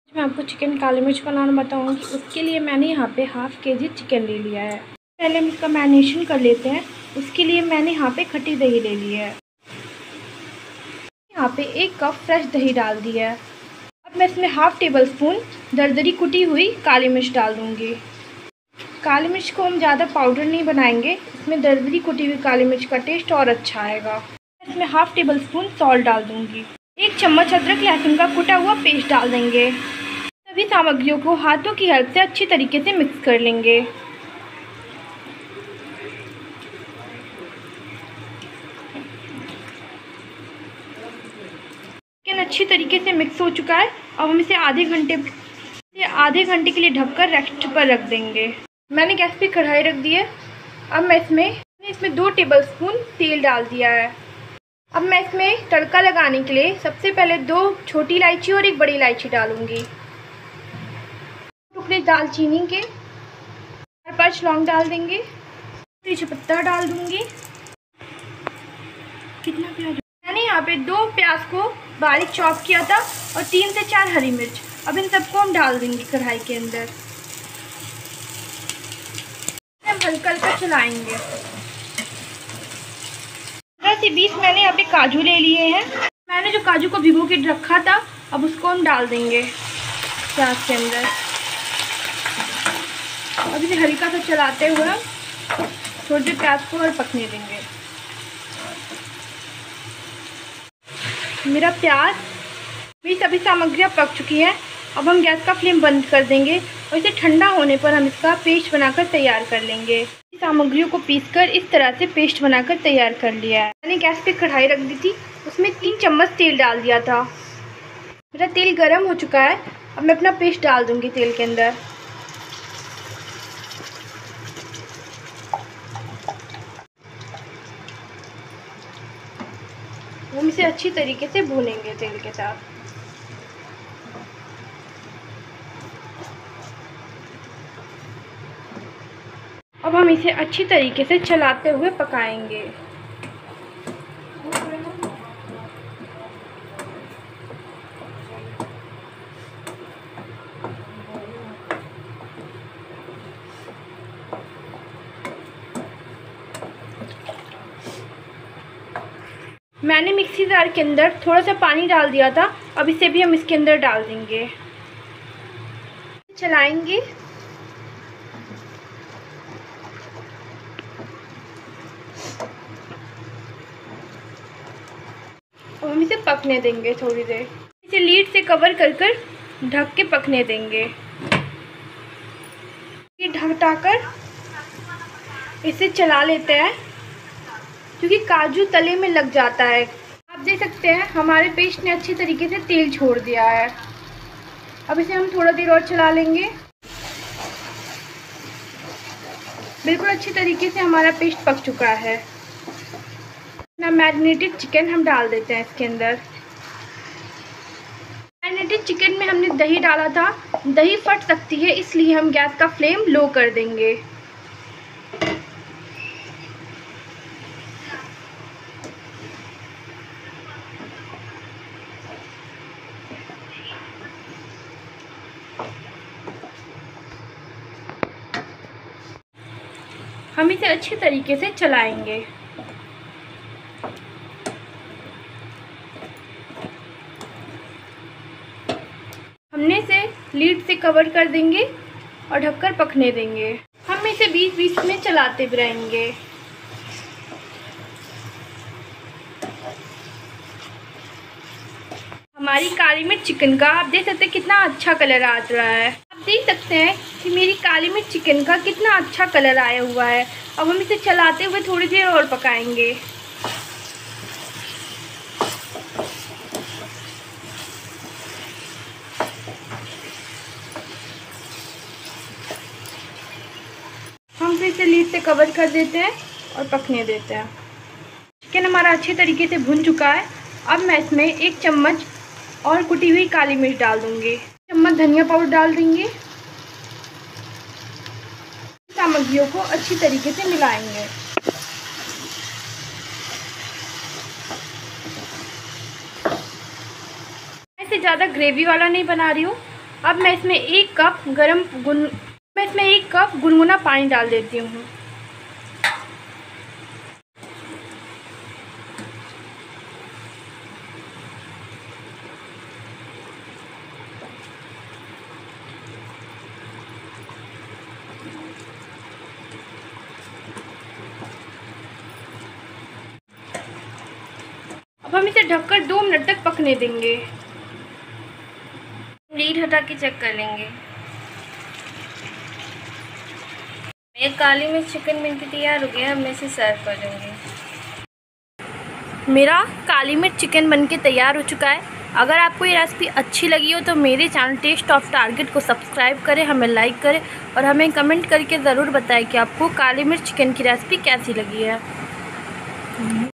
मैं आपको चिकन काली मिर्च बनाना बताऊंगी। उसके लिए मैंने यहाँ पे हाफ़ केजी चिकन ले लिया है। पहले हम इसका मैरिनेशन कर लेते हैं। उसके लिए मैंने यहाँ पे खट्टी दही ले ली है। यहाँ पे 1 कप फ्रेश दही डाल दी है। अब मैं इसमें हाफ़ टेबल स्पून दरदरी कुटी हुई काली मिर्च डाल दूँगी। काली मिर्च को हम ज़्यादा पाउडर नहीं बनाएंगे, इसमें दरदरी कुटी हुई काली मिर्च का टेस्ट और अच्छा आएगा। इसमें हाफ़ टेबल स्पून सॉल्ट डाल दूँगी। 1 चम्मच अदरक लहसुन का कुटा हुआ पेस्ट डाल देंगे। सभी सामग्रियों को हाथों की हेल्प से अच्छी तरीके से मिक्स कर लेंगे। चिकन अच्छी तरीके से मिक्स हो चुका है। अब हम इसे आधे घंटे के लिए ढककर रेस्ट पर रख देंगे। मैंने गैस पे कढ़ाई रख दी है। अब मैं इसमें 2 टेबल स्पून तेल डाल दिया है। अब मैं इसमें तड़का लगाने के लिए सबसे पहले 2 छोटी इलायची और 1 बड़ी इलायची डालूंगी। टुकड़े दालचीनी के, 4-5 लौंग डाल देंगे। तेजपत्ता डाल दूंगी। कितना प्याज, मैंने यहाँ पे 2 प्याज को बारीक चॉप किया था और 3 से 4 हरी मिर्च। अब इन सबको हम डाल देंगे कढ़ाई के अंदर। हम हल्का हल्का चलाएंगे। 15 से 20 मैंने यहाँ पे काजू ले लिए हैं। मैंने जो काजू को भिगो के रखा था, अब उसको हम डाल देंगे प्याज के अंदर। अब इसे हल्का सा चलाते हुए थोड़ी देर प्याज को और पकने देंगे। मेरा प्याज, मेरी सभी सामग्रियाँ पक चुकी हैं। अब हम गैस का फ्लेम बंद कर देंगे और इसे ठंडा होने पर हम इसका पेस्ट बनाकर तैयार कर लेंगे। सामग्रियों को पीसकर इस तरह से पेस्ट बनाकर तैयार कर लिया है। मैंने गैस पे कढ़ाई रख दी थी, उसमें 3 चम्मच तेल डाल दिया था। मेरा तेल गर्म हो चुका है। अब मैं अपना पेस्ट डाल दूंगी तेल के अंदर। हम इसे अच्छी तरीके से भूनेंगे तेल के साथ। अब हम इसे अच्छी तरीके से चलाते हुए पकाएंगे। मैंने मिक्सी जार के अंदर थोड़ा सा पानी डाल दिया था। अब इसे भी हम इसके अंदर डाल देंगे, चलाएंगे। और हम इसे पकने देंगे थोड़ी देर। इसे लीड से कवर कर ढक के पकने देंगे। ये ढकाकर इसे चला लेते हैं, क्योंकि काजू तले में लग जाता है। आप देख सकते हैं हमारे पेस्ट ने अच्छी तरीके से तेल छोड़ दिया है। अब इसे हम थोड़ा देर और चला लेंगे। बिल्कुल अच्छी तरीके से हमारा पेस्ट पक चुका है। अपना मैरिनेटेड चिकन हम डाल देते हैं इसके अंदर। मैरिनेटेड चिकन में हमने दही डाला था। दही फट सकती है, इसलिए हम गैस का फ्लेम लो कर देंगे। हम इसे अच्छी तरीके से चलाएंगे। हमने इसे लीड से कवर कर देंगे और ढककर पकने देंगे। हम इसे बीच-बीच में चलाते भी रहेंगे। हमारी काली मिर्च चिकन का आप देख सकते हैं कितना अच्छा कलर आ रहा है। आप देख सकते हैं कि मेरी काली मिर्च चिकन का कितना अच्छा कलर आया हुआ है। अब हम इसे चलाते हुए थोड़ी देर और पकाएंगे। हम फिर से लीड से कवर कर देते हैं और पकने देते हैं। चिकन हमारा अच्छे तरीके से भुन चुका है। अब मैं इसमें 1 चम्मच और कुटी हुई काली मिर्च डाल दूंगी। 1 चम्मच धनिया पाउडर डाल देंगे। सामग्रियों को अच्छी तरीके से मिलाएंगे। ऐसे ज़्यादा ग्रेवी वाला नहीं बना रही हूँ, अब मैं इसमें एक कप गुनगुना पानी डाल देती हूँ। अब हम इसे ढककर 2 मिनट तक पकने देंगे। लीड हटा के चेक कर लेंगे। मेरा काली मिर्च चिकन बनके तैयार हो गया। अब मैं इसे सर्व कर दूँगी। मेरा काली मिर्च चिकन बनके तैयार हो चुका है। अगर आपको ये रेसिपी अच्छी लगी हो तो मेरे चैनल टेस्ट ऑफ टारगेट को सब्सक्राइब करें, हमें लाइक करें और हमें कमेंट करके ज़रूर बताएं कि आपको काली मिर्च चिकन की रेसिपी कैसी लगी है।